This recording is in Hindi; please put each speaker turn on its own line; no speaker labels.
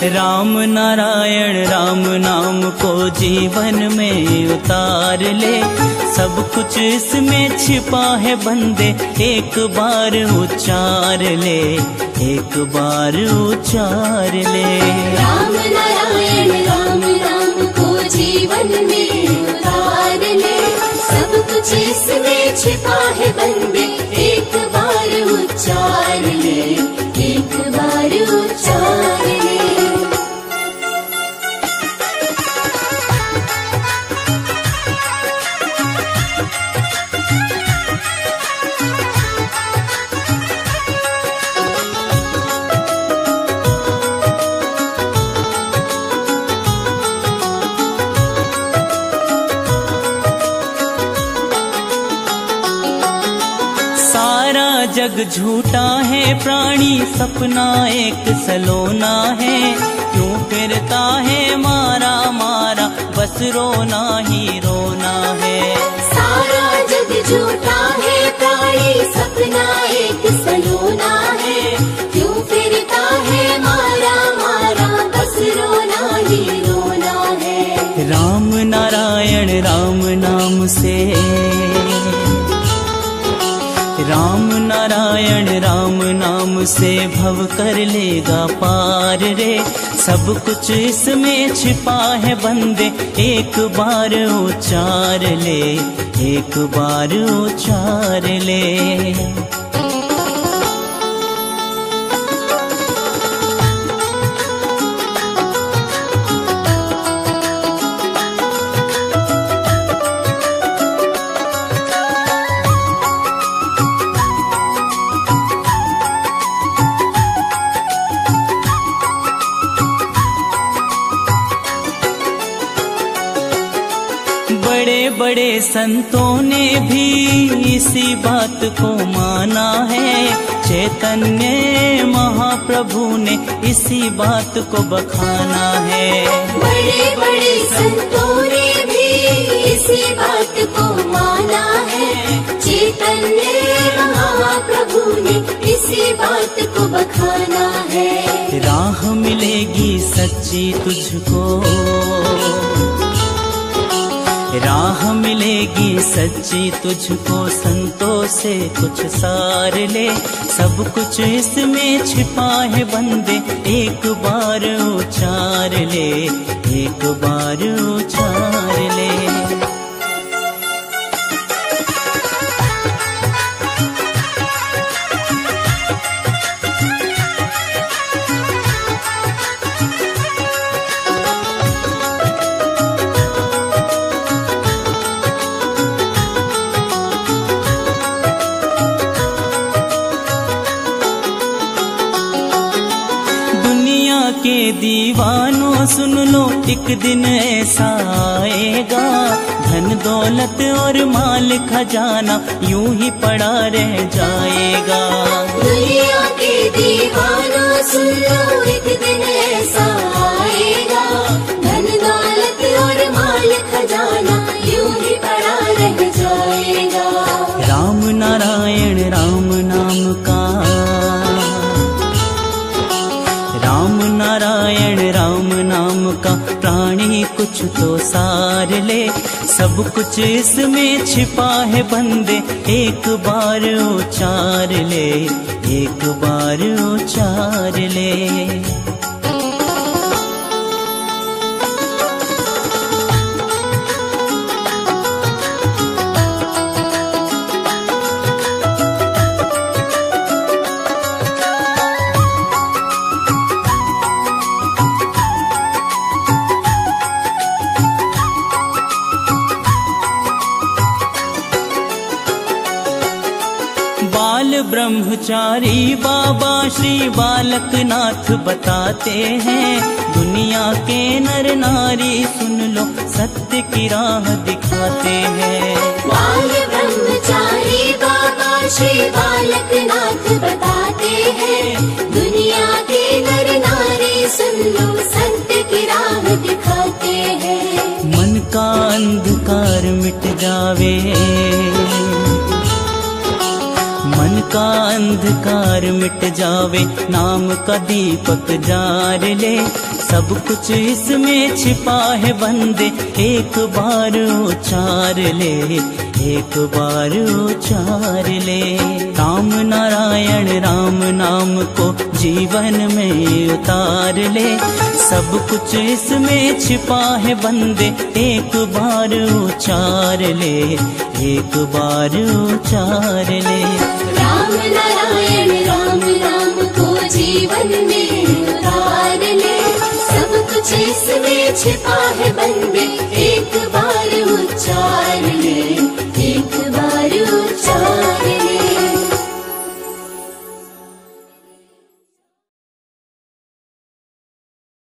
राम नारायण राम नाम को जीवन में उतार ले, सब कुछ इसमें छिपा है बंदे, एक बार उच्चार ले, एक बार उच्चार ले।
राम नारायण राम नाम को जीवन में उतार ले, सब कुछ इसमें छिपा है बंदे, एक बार उच्चार ले, एक बार उच्चार ले।
जग झूठा है प्राणी, सपना एक सलोना है, क्यों फिरता है मारा मारा, बस रोना ही रोना है।
सारा जग झूठा है प्राणी, सपना एक सलोना है, क्यों फिरता है मारा मारा, बस रोना ही रोना है।
राम नारायण राम नाम से, राम नारायण राम नाम से भव कर लेगा पार रे, सब कुछ इसमें छिपा है बंदे, एक बार उच्चार ले, एक बार उच्चार ले। बड़े बड़े संतों ने भी इसी बात को माना है, चैतन्य महाप्रभु ने इसी बात को बखाना है।
बड़े बड़े संतों ने भी इसी बात को माना है, चैतन्य महाप्रभु ने इसी बात को बखाना है।
राह मिलेगी सच्ची तुझको, राह मिलेगी सच्ची तुझको, संतों से कुछ सार ले, सब कुछ इसमें छिपा है बंदे, एक बार उच्चार ले, एक बार उच्चार ले। के दीवानों सुन लो, एक दिन ऐसा आएगा, धन दौलत और माल खजाना यूं ही पड़ा रह जाएगा।
दुनिया के दीवानों सुन लो, एक दिन ऐसा आएगा, धन दौलत और माल खजाना यूं ही पड़ा रह जाएगा।
राम नारायण राम नाम का, राम नारायण राम नाम का प्राणी कुछ तो सार ले, सब कुछ इसमें छिपा है बंदे, एक बार उच्चार ले, एक बार उच्चार ले। बाल ब्रह्मचारी बाबा श्री बालकनाथ बताते हैं, दुनिया के नर नारी सुन लो, सत्य की राह दिखाते हैं।
बाल ब्रह्मचारी बाबा श्री बालकनाथ बताते हैं, दुनिया के नर नारी सुन लो, सत्य की राह दिखाते हैं।
मन का अंधकार मिट जावे, मन का अंधकार मिट जावे, नाम का दीपक जार ले। सब कुछ इसमें छिपा है बंदे, एक बार उचार ले, एक बार उचार ले। राम नारायण राम नाम को जीवन में उतार ले। सब कुछ इसमें छिपा है बंदे, एक बार उचार ले, एक बार उचार ले।
राम नारायण